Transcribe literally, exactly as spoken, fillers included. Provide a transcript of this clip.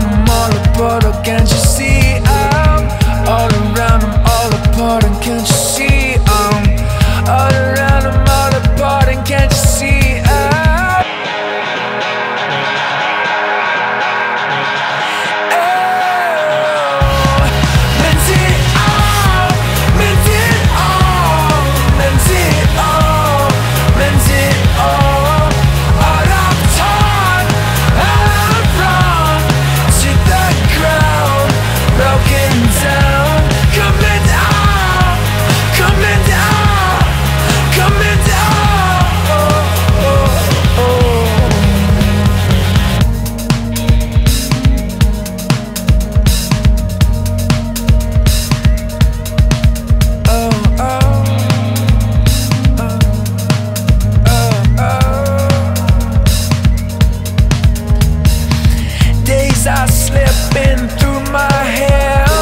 around, I'm all apart, oh, can't you see? I'm all around, I'm all apart, and can't you see? I'm all around, I'm all apart, and can't you see? I'm oh, meant it all, meant it all, meant it all, meant it all. All I've taught, all I've run to the ground, broken down, coming down, coming down, coming down. Oh, oh, oh. Oh, oh, oh, oh. Days are slipping through my hair.